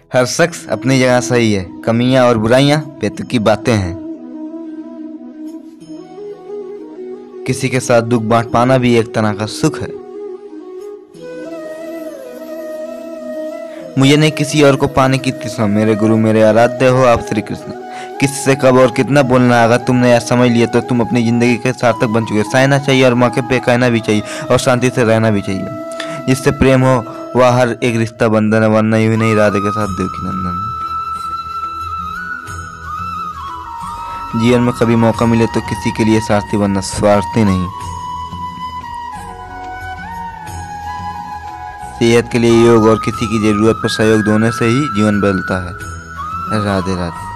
हर शख्स अपनी जगह सही है, कमियां और बुराइयां बेतुकी बातें हैं। किसी के साथ दुख बांट पाना भी एक तरह का सुख है। मुझे नहीं किसी और को पाने की तृष्णा, मेरे गुरु मेरे आराध्य हो आप श्री कृष्ण। किससे कब और कितना बोलना, अगर तुमने यह समझ लिया तो तुम अपनी जिंदगी के सार्थक बन चुके। सहना चाहिए और मौके पे कहना भी चाहिए और शांति से रहना भी चाहिए। जिससे प्रेम हो वह हर एक रिश्ता बंधन है, वरना यूं नहीं राधे के साथ देवकी नंदन। जीवन में कभी मौका मिले तो किसी के लिए सारथी बनना, स्वार्थी नहीं। सेहत के लिए योग और किसी की जरूरत पर सहयोग दोनों से ही जीवन बदलता है। राधे राधे।